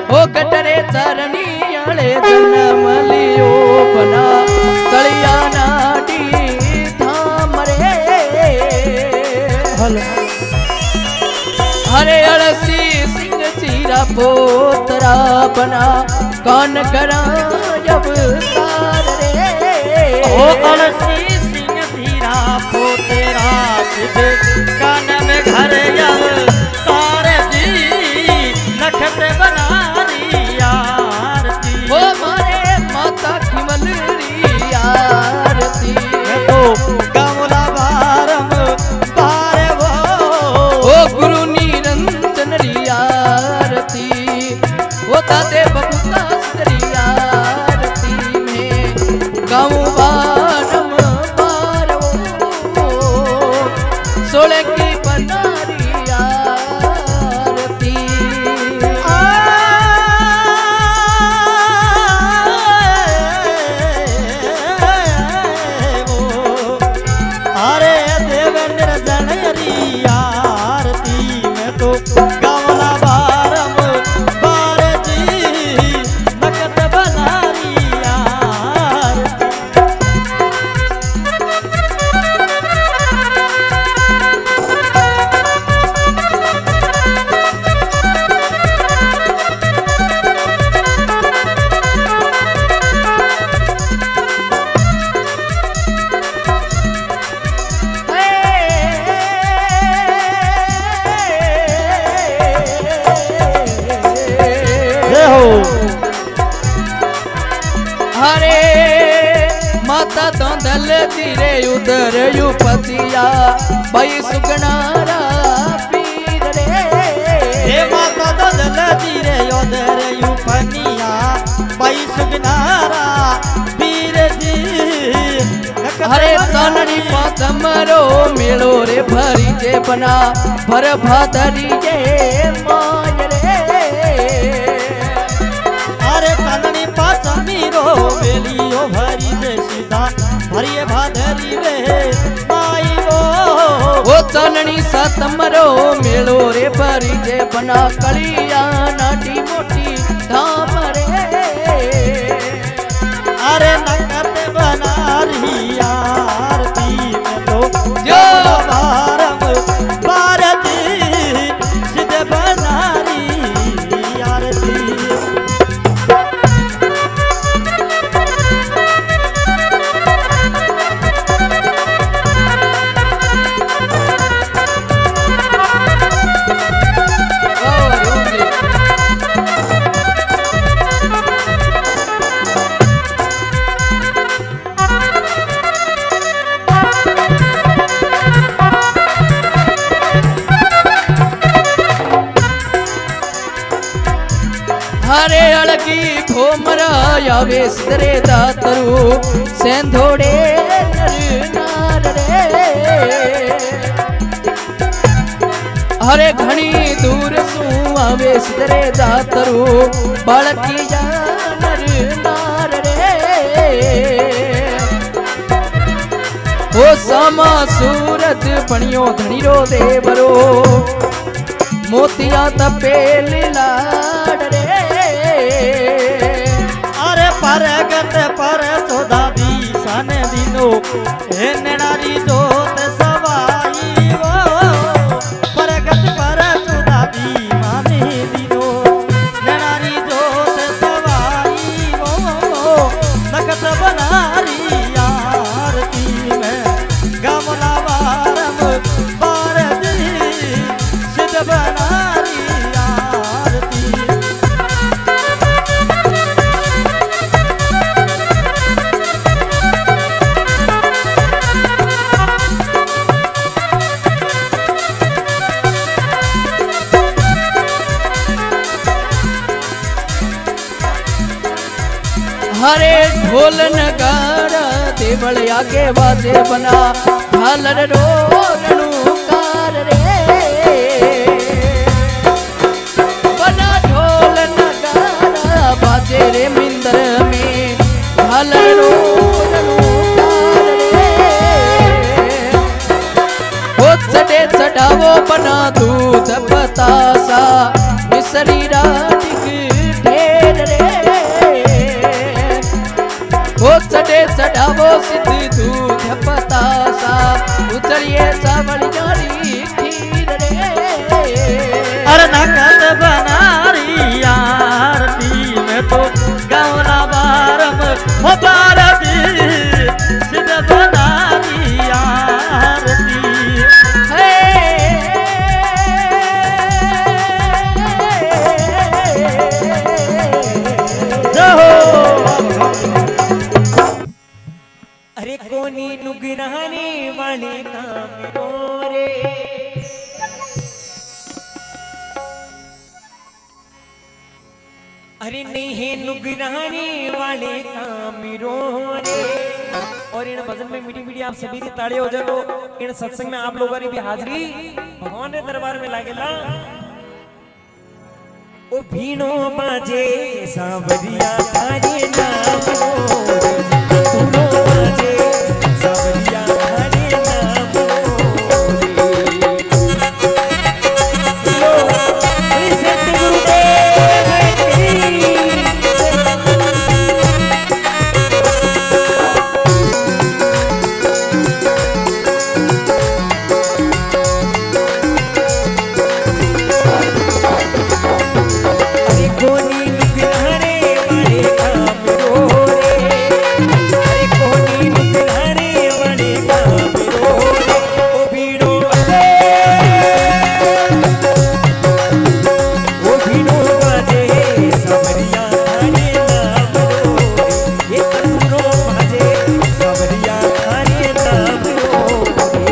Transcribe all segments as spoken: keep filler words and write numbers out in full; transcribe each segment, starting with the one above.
ओ कटरे चरनी आले जन्म लियो बना तलिया नाडी धाम रे हरे अलसी सिंह चीरा पोतरा बना कान करा जब तार रे ओ अलसी सिंह चीरा पोतरा सिद्ध कान में घर जब तार दी नखत बनारी आरती ओ मारे माता खिमलरी आरती तो कमला बारम बारे वो ओ गुरु निरंजन री आरती ओ दादे बबूता री आरती में गाऊं बारम बारो सोले की बनारी आरती अरे देवेंद्र जनरी आरती में तो कमला बारम बार जी नकत बनारी हरे माता दंदल धीरे उधर युपतिया भाई सुगनारा पीर रे हे माता दंदल धीरे उधर युपनिया भाई सुगनारा पीर जी हरे तानरी पातमरो मेलो रे भरी जे बना भर भादरी जे माय रे अरे तानरी पातमीरो बेलियो भरी जे सीधा भरिए भादरी रे माई वो ओ ताननी सातमरो मेलो रे भरी जे बना कलिया नाटी मोटी धाम रे अरे नकत बनारी आरती में तो जो बारम बारती सिद्ध बनारी आरती हरे अलगी भोमरा यावे सिदरे दातरू सेंधोड़े नर नार रे हरे घणी दूर सू आवे सिदरे दातरू बालकी जा नर नार रे ओ सामा सूरज पणियो धणीरो देवरो मोतिया तपेल लाड रे अरे परगत पर तो दादी सन दिनो हे नणारी जोत सवाई वो परगत पर तो दादी माने दिनो नणारी जोत सवाई वो नकत बनारी आरती में गमला बारम बार जी सिद्ध बनारी आरती हरे ढोल नगारा देवल आगे बाजे बना झालर रोलनु कार रे बना ढोल नगारा बाजे रे मिंदर में झालर रोलनु कार रे हो चढ़े चढ़ावो बना दूध बतासा मिसरी राटिक चढ़ावो सिद्ध दूध पतासा उतरिए सावलियारी खीर रे। अरे नकद बनारी आरती में तो गौरा बारम हो बारती सिद्ध बनारी आरती हे अरे कोनी नुगराने वाले काम मोरे अरे नहीं है नुगराने वाले काम रे। और इन भजन में मीठी मीठी आप सभी की ताड़ियां हो जाओ। इन सत्संग में आप लोगों की भी हाजिरी भगवान के दरबार में लागेला। ओ भीनो बाजे सावरिया थारे नाम मोरे भीनो बाजे सावरिया थारे नाम मोरे। लो श्री सत्य गुरुदेव की कोनी नुगराने वाले काम रोरे अरे कोनी नुगराने वाले काम रोरे। ओ भीड़ो बाजे ओ भीड़ो बाजे सावरिया थारे नाम रोरे ये करूरो बाजे सावरिया थारे नाम रोरे।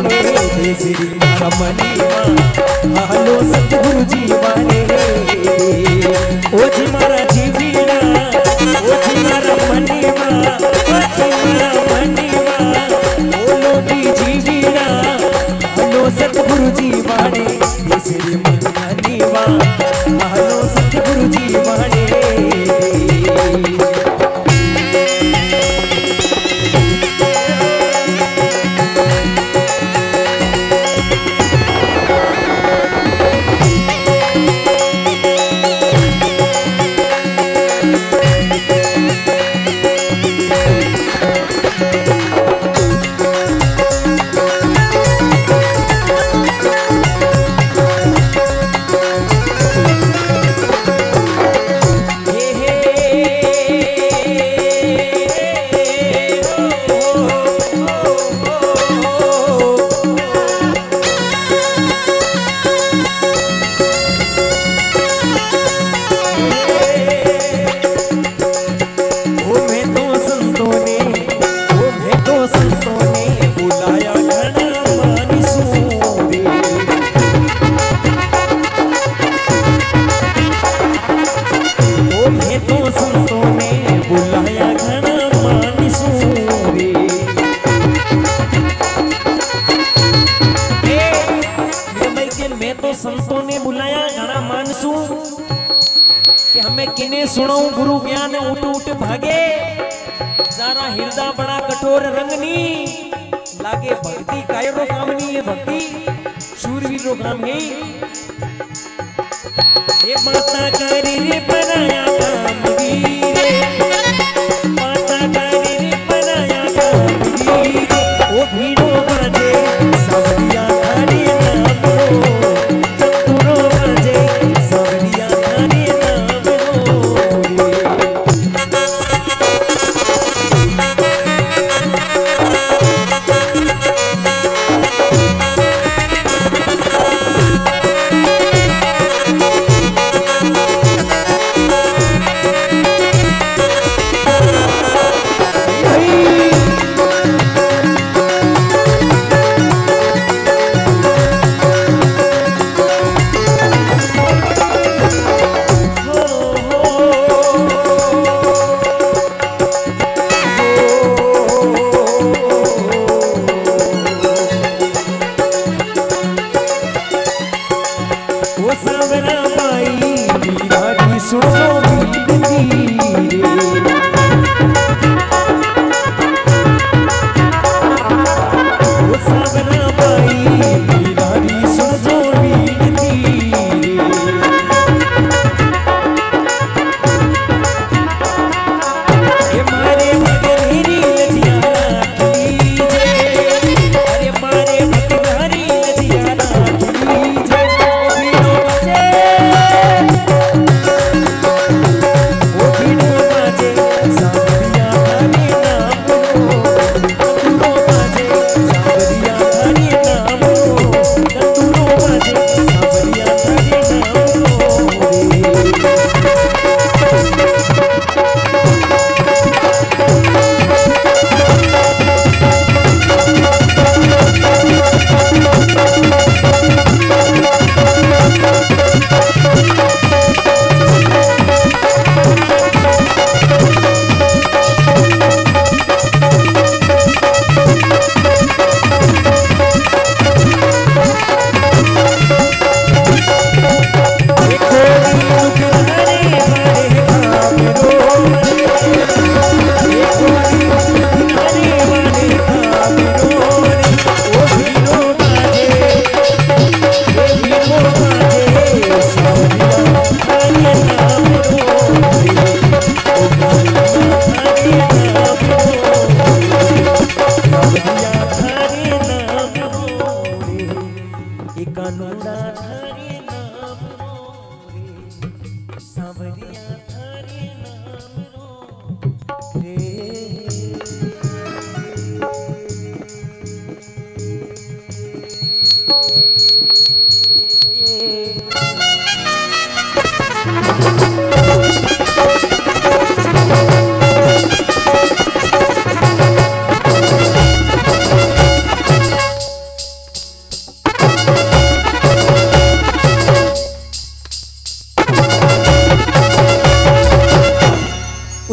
देसरी मारा मनीवा हालो सतगुरु जी वाले ओ जी मारा जीवीड़ा ओ जी मारा मनीवा ओ जी मारा मनीवा बोलो दी जीवीड़ा हालो सतगुरु जी वाले देसरी मनीवा हालो सतगुरु जी वाले संतों ने बुलाया घना मानसू कि हमें किने सुनाऊं गुरु ज्ञान उठ उठ भागे जारा हृदय बड़ा कठोर रंगनी लागे भक्ति कायरो काम नहीं है भक्ति शूरवीर रो काम है ये माता करी रे बनाया काम वीरे माता करी रे बनाया काम वीरे ओ भीड़ो बाजे सावरिया हरे नाम रो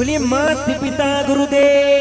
बोलिए मात पिता गुरुदेव